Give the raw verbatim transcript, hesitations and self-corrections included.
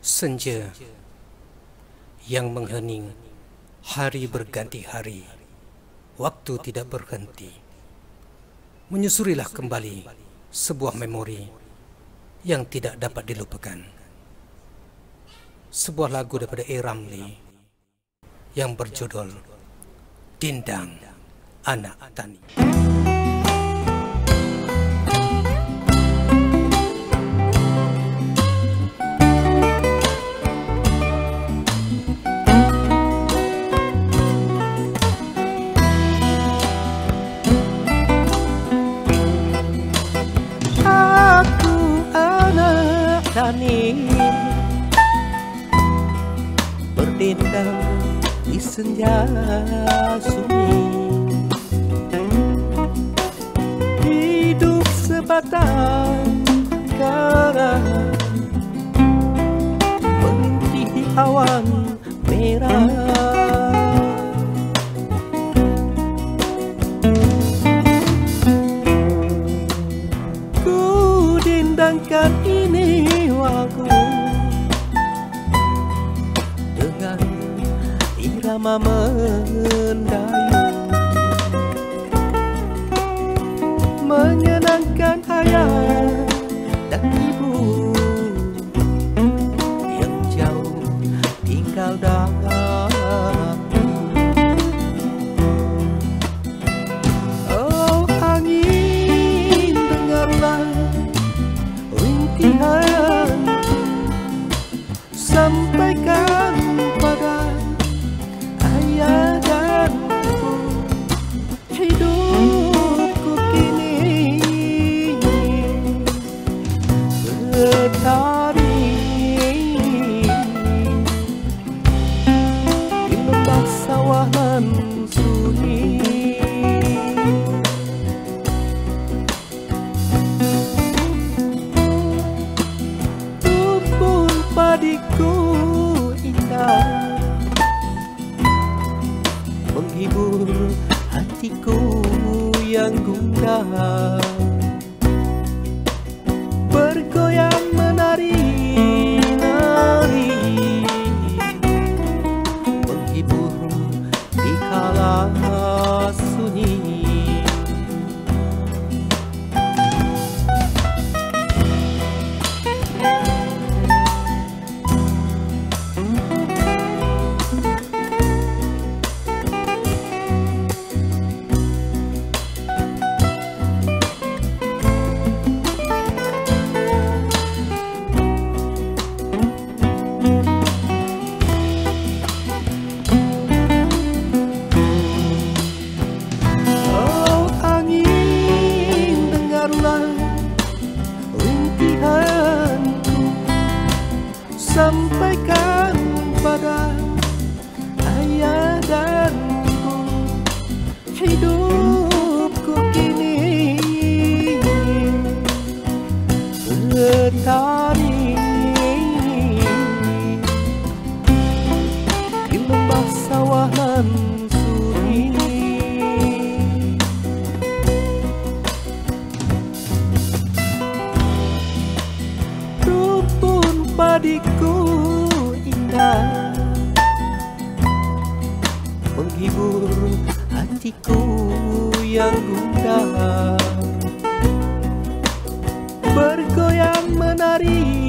Senja yang menghening, hari berganti hari, waktu tidak berhenti. Menyusurilah kembali sebuah memori yang tidak dapat dilupakan. Sebuah lagu daripada A. Ramli yang berjudul Dindang Anak Tani. Tani berdendang di senja sunyi, hidup sebatang kara merintih awan merah. Ku dendangkan ini lagu dengan irama mendayu, menyenangkan ayah dan ibu yang jauh tinggal dahaku. Oh angin, dengarlah rintihan, sampaikan pada ayah dan ibu, hidupku kini bertani di lembah sawah nan sunyi. Rumpun padiku indah menghibur hatiku yang gundah, bergoyang menari-nari, menghibur di kala sunyi. Sampaikan pada ayah dan ibu, hidupku kini bertani di lembah sawah nan sunyi. Rumpun padiku indah menghibur hatiku yang gundah, bergoyang menari